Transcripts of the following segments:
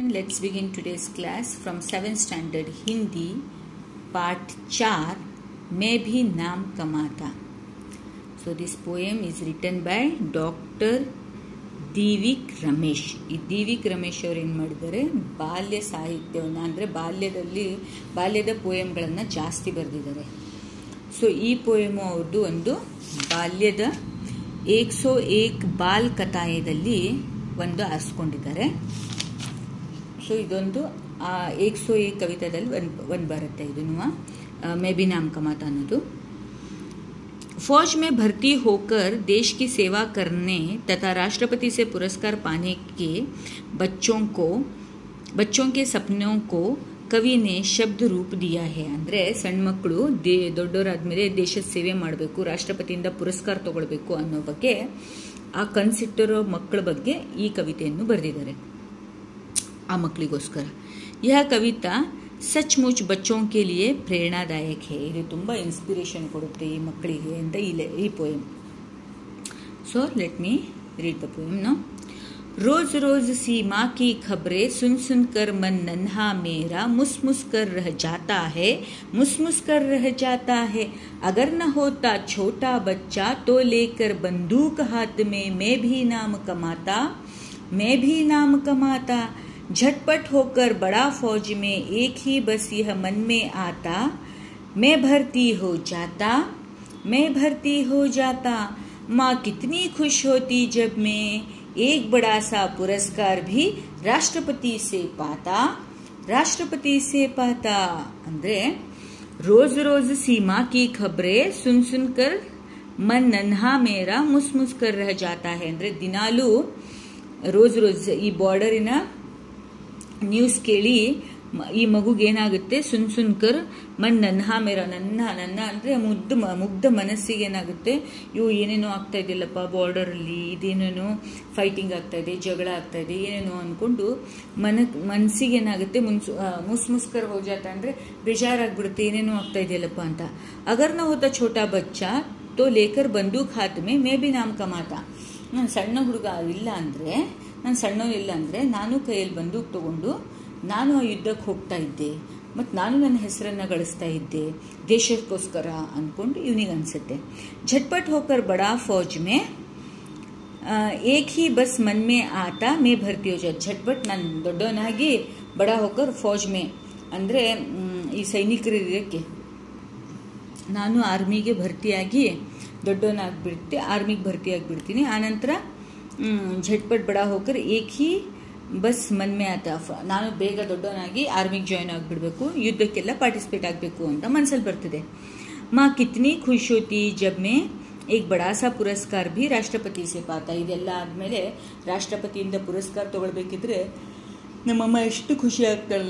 Let's begin today's class from 7th standard Hindi, part 4, मैं भी नाम कमाता. So this poem is written by Dr. ದಿವಿಕ್ Ramesh. ಈ ದಿವಿಕ್ ರಮೇಶ್ ಅವರು ಏನು ಮಾಡಿದ್ದಾರೆ, ಬಾಲ್ಯ ಸಾಹಿತ್ಯವನ್ನು ಅಂದರೆ ಬಾಲ್ಯದ ಪೋಯಮ್ಗಳನ್ನು ಜಾಸ್ತಿ ಬರೆದಿದ್ದಾರೆ. ಸೊ ಈ ಪೋಯಮು ಅವ್ರದ್ದು ಒಂದು ಬಾಲ್ಯದ 101 ಬಾಲ್ ಕಥಾಯದಲ್ಲಿ ಒಂದು ಆರಿಸ್ಕೊಂಡಿದ್ದಾರೆ. ಸೊ ಇದೊಂದು 101 ಕವಿತಾದಲ್ಲಿ ಒಂದು ಬರುತ್ತೆ. ಇದನ್ನು ಮೇ ಬಿ ನಾಮ್ ಕಮಾತಾ ಅನ್ನೋದು. फौज में भर्ती होकर देश की सेवा करने तथा राष्ट्रपति से पुरस्कार पाने के बच्चों के सपनों को ಕವಿ ನೇ ಶಬ್ದ ರೂಪ ದಿಯಾ ಹೇ. ಅಂದರೆ ಸಣ್ಣ ಮಕ್ಕಳು ದೊಡ್ಡವರಾದ್ಮೇಲೆ ದೇಶದ ಸೇವೆ ಮಾಡಬೇಕು, ರಾಷ್ಟ್ರಪತಿಯಿಂದ ಪುರಸ್ಕಾರ ತಗೊಳ್ಬೇಕು ಅನ್ನೋ ಬಗ್ಗೆ ಆ ಕನ್ಸಿಟ್ಟಿರೋ ಮಕ್ಕಳ ಬಗ್ಗೆ ಈ ಕವಿತೆಯನ್ನು ಬರೆದಿದ್ದಾರೆ ಆ ಮಕ್ಕಳಿಗೋಸ್ಕರ. ಯಹ ಕವಿತಾ ಸಚ್ಮುಚ್ ಬಚ್ಚೋಂ ಕೆ ಲಿಯೇ ಪ್ರೇರಣಾದಾಯಕ ಹೇ. ಇದು ತುಂಬ ಇನ್ಸ್ಪಿರೇಷನ್ ಕೊಡುತ್ತೆ ಈ ಮಕ್ಕಳಿಗೆ ಅಂತ ಈ poem. So let me read the poem ನೋ. रोज रोज सी माँ की खबरें सुन सुन कर मन नन्हा मेरा मुस मुस कर रह जाता है, मुस मुस कर रह जाता है. अगर न होता छोटा बच्चा तो लेकर बंदूक हाथ में मैं भी नाम कमाता, मैं भी नाम कमाता. झटपट होकर बड़ा फौज में एक ही बस यह मन में आता, मैं भर्ती हो जाता, मैं भर्ती हो जाता. माँ कितनी खुश होती जब मैं एक बड़ा सा पुरस्कार भी राष्ट्रपति से पाता, राष्ट्रपति से पाता. ಅಂದ್ರೆ रोज रोज सीमा की खबरें सुन सुन कर मन नन्हा मेरा मुस मुस कर रह जाता है. ಅಂದ್ರೆ ದಿನಾಲೂ ರೋಜ್ ರೋಜ್ ಈ ಬಾರ್ಡರಿನ ನ್ಯೂಸ್ ಕೇಳಿ ಈ ಮಗುಗೇನಾಗುತ್ತೆ, ಸುನ್ ಸುನ್ಕರ್ ಮನ್ ನನ್ಹಾ ಮೇರ, ನನ್ನ ಅಂದರೆ ಮುಗ್ಧ ಮನಸ್ಸಿಗೆ ಏನಾಗುತ್ತೆ, ಇವು ಏನೇನೋ ಆಗ್ತಾ ಇದೆಯಲ್ಲಪ್ಪ ಬಾರ್ಡರಲ್ಲಿ, ಇದೇನೇನೋ ಫೈಟಿಂಗ್ ಆಗ್ತಾ ಇದೆ, ಜಗಳ ಆಗ್ತಾ ಇದೆ, ಏನೇನೋ ಅಂದ್ಕೊಂಡು ಮನಸ್ಸಿಗೆ ಏನಾಗುತ್ತೆ ಮುಸ್ಕರ್ ಹೋಜಾತ ಅಂದರೆ ಬೇಜಾರಾಗ್ಬಿಡುತ್ತೆ, ಏನೇನೋ ಆಗ್ತಾ ಇದೆಯಲ್ಲಪ್ಪ ಅಂತ. ಅಗರ್ನ ಹೋತ ಛೋಟಾ ಬಚ್ಚಾ ತೋ ಲೇಕರ್ ಬಂದೂಕ್ ಹಾತ್ ಮೇ ಬಿ ನಾಮ್ ಕಮಾತಾ. ನಾನು ಸಣ್ಣ ಹುಡುಗ ಇಲ್ಲ ಅಂದರೆ, ನಾನು ಸಣ್ಣವನಿಲ್ಲ ಅಂದರೆ ನಾನು ಕೈಯಲ್ಲಿ ಬಂದೂಕ್ ತಗೊಂಡು ನಾನು ಆ ಯುದ್ಧಕ್ಕೆ ಹೋಗ್ತಾ ಇದ್ದೆ ಮತ್ತು ನಾನು ನನ್ನ ಹೆಸರನ್ನು ಗಳಿಸ್ತಾ ಇದ್ದೆ ದೇಶಕ್ಕೋಸ್ಕರ ಅಂದ್ಕೊಂಡು ಇವನಿಗೆ ಅನಿಸುತ್ತೆ. झटपट होकर बड़ा फौज में एक ही बस मन में आता मैं भर्ती हो जाता. झटपट ನಾನು ದೊಡ್ಡವನಾಗಿ ಬಡಾ ಹೋಕರ್ ಫೌಜ್ ಮೇ ಅಂದರೆ ಈ ಸೈನಿಕರಿಗೆ ನಾನು ಆರ್ಮಿಗೆ ಭರ್ತಿಯಾಗಿ ದೊಡ್ಡವನಾಗಿಬಿಡ್ತೆ, ಆರ್ಮಿಗೆ ಭರ್ತಿಯಾಗಿಬಿಡ್ತೀನಿ. ಆನಂತರ झटपट बड़ा होकर एक ही ಬಸ್ ಮನ್ ಮೇ ಆತ, ನಾನು ಬೇಗ ದೊಡ್ಡವನಾಗಿ ಆರ್ಮಿಗೆ ಜಾಯ್ನ್ ಆಗಿಬಿಡ್ಬೇಕು, ಯುದ್ಧಕ್ಕೆಲ್ಲ ಪಾರ್ಟಿಸಿಪೇಟ್ ಆಗಬೇಕು ಅಂತ ಮನಸ್ಸಲ್ಲಿ ಬರ್ತದೆ. ಮಾ ಕಿತ್ನಿ ಖುಷ್ ಹೋತಿ ಜಬ್ ಮೇ ಏಕ್ ಬಡಾ ಸಾ ಪುರಸ್ಕಾರ ಭಿ ರಾಷ್ಟ್ರಪತಿ ಸೇ ಪಾತ. ಇದೆಲ್ಲ ಆದಮೇಲೆ ರಾಷ್ಟ್ರಪತಿಯಿಂದ ಪುರಸ್ಕಾರ ತಗೊಳ್ಬೇಕಿದ್ರೆ ನಮ್ಮಮ್ಮ ಎಷ್ಟು ಖುಷಿ ಆಗ್ತಾಳಲ್ಲ,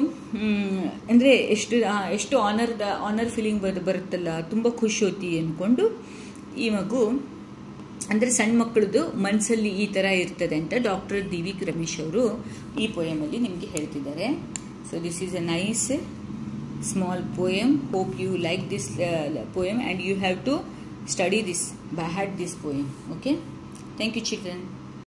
ಅಂದರೆ ಎಷ್ಟು ಆನರ್ ಫೀಲಿಂಗ್ ಬರುತ್ತಲ್ಲ, ತುಂಬ ಖುಷಿ ಹೋತಿ ಅಂದ್ಕೊಂಡು ಈ ಮಗು ಅಂದರೆ ಸಣ್ಣ ಮಕ್ಕಳದು ಮನಸ್ಸಲ್ಲಿ ಈ ಥರ ಇರ್ತದೆ ಅಂತ ಡಾಕ್ಟರ್ ದಿವಿಕ್ ರಮೇಶ್ ಅವರು ಈ ಪೋಯಮಲ್ಲಿ ನಿಮಗೆ ಹೇಳ್ತಿದ್ದಾರೆ. So this is a nice small poem. Hope you like this poem and you have to study this by heart this poem. Okay, thank you children.